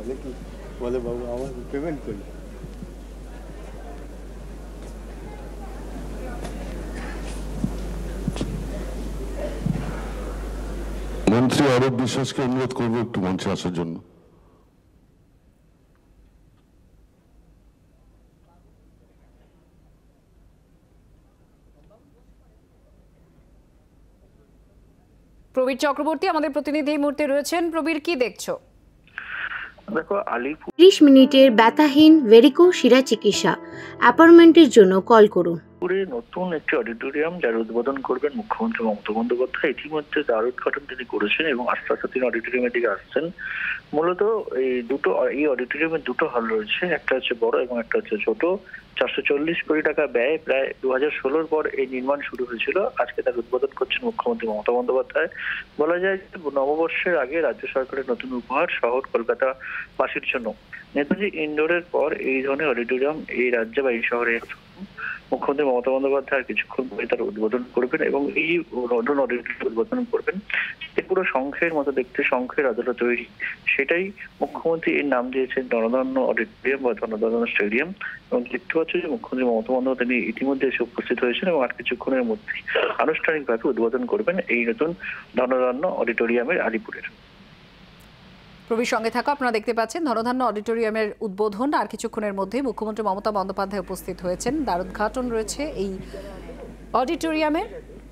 বলে কি বলে বাবু আমার পেমেন্ট করি। মন্ত্রী অরূপ বিশ্বাসকে অনুরোধ করবো একটু মঞ্চে আসার জন্য। প্রবীর চক্রবর্তী আমাদের প্রতিনিধি এই মুহূর্তে রয়েছেন। প্রবীর, কি দেখছো? দেখো, আলিপুর 30 মিনিটের ব্যথাহীন ভেরিকো শিরা চিকিৎসা। অ্যাপয়েন্টমেন্টের জন্য কল করুন। নতুন একটি অডিটোরিয়াম যার উদ্বোধন করবেন মুখ্যমন্ত্রী মমতা বন্দ্যোপাধ্যায়। ইতিমধ্যে তার উদ্ঘাটন তিনি করেছেন এবং আস্তে আস্তে তিনি অডিটোরিয়ামের দিকে আসছেন। মূলত এই অডিটোরিয়ামের দুটো হল রয়েছে, একটা হচ্ছে বড় এবং একটা হচ্ছে ছোট। 440 কোটি টাকা ব্যয়, প্রায় 2016 পর এই নির্মাণ শুরু হয়েছিল। আজকে তার উদ্বোধন করছেন মুখ্যমন্ত্রী মমতা বন্দ্যোপাধ্যায়। বলা যায় যে নববর্ষের আগে রাজ্য সরকারের নতুন উপহার শহর কলকাতাবাসীর জন্য। নেতাজি ইন্ডোরের পর এই ধরনের অডিটোরিয়াম এই রাজ্যে বা এই শহরে মুখ্যমন্ত্রী মমতা বন্দ্যোপাধ্যায় কিছুক্ষণ পরে তার উদ্বোধন করবেন এবং এই নতুন অডিটোরিয়াম উদ্বোধন করবেন। পুরো শঙ্খের মতো দেখতে, শঙ্খের আদলে তৈরি, সেটাই মুখ্যমন্ত্রী এর নাম দিয়েছেন জনধন্য অডিটোরিয়াম বা জনধন্য স্টেডিয়াম। এবং দেখতে পাচ্ছ যে মুখ্যমন্ত্রী মমতা বন্দ্যোপাধ্যায় তিনি ইতিমধ্যে এসে উপস্থিত হয়েছেন এবং আর কিছুক্ষণের মধ্যেই আনুষ্ঠানিকভাবে উদ্বোধন করবেন এই নতুন জনধন্য অডিটোরিয়ামের আলিপুরের। প্রবীর সঙ্গে থাকো। আপনারা দেখতে পাচ্ছেন ধনধান্য অডিটোরিয়ামের উদ্বোধন আর কিছুক্ষণের মধ্যে মুখ্যমন্ত্রী মমতা বন্দ্যোপাধ্যায় উপস্থিত হয়েছেন। দ্বারোদ্ঘাটন রয়েছে এই অডিটোরিয়ামের।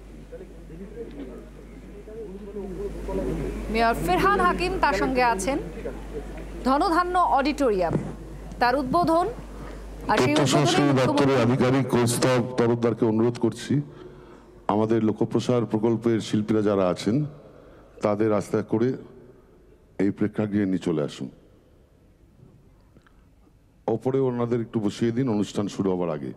মেয়র ফেরহান হাকিম তার সঙ্গে আছেন। ধনধান্য অডিটোরিয়াম তার উদ্বোধন আর সেই দপ্তরের আধিকারিক কৌস্তব তরফদারকে অনুরোধ করছি আমাদের লোকপ্রসার প্রকল্পের শিল্পীরা যারা আছেন তাদের আস্থা করে এই প্রেক্ষাগৃহে নিয়ে চলে আসুন। ওপরে ওনাদের একটু বসিয়ে দিন অনুষ্ঠান শুরু হবার আগে।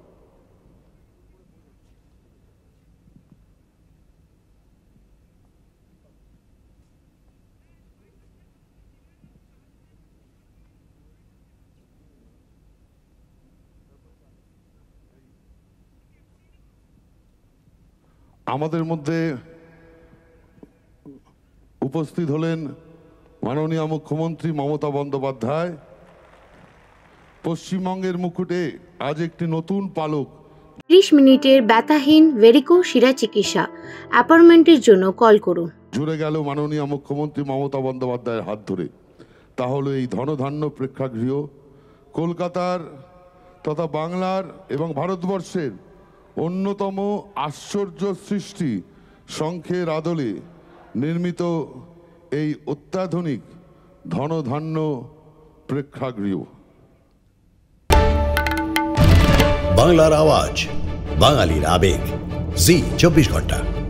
আমাদের মধ্যে উপস্থিত হলেন মাননীয় মুখ্যমন্ত্রী মমতা বন্দ্যোপাধ্যায়। পশ্চিমবঙ্গের মুকুটে আজ একটি নতুন পালক। 30 মিনিটের ব্যথাহীন ভেরিকো শিরা চিকিৎসা। অ্যাপয়েন্টমেন্টের জন্য কল করুন। জুড়ে গেল মাননীয় মুখ্যমন্ত্রী মমতা বন্দ্যোপাধ্যায়ের হাত ধরে। তাহলে এই ধনধান্য প্রেক্ষাগৃহ কলকাতার তথা বাংলার এবং ভারতবর্ষের অন্যতম আশ্চর্য সৃষ্টি শঙ্খের আদলে নির্মিত এই অত্যাধুনিক ধনধান্য প্রেক্ষাগৃহ। বাংলার আওয়াজ, বাঙালির আবেগ, জি 24 ঘন্টা।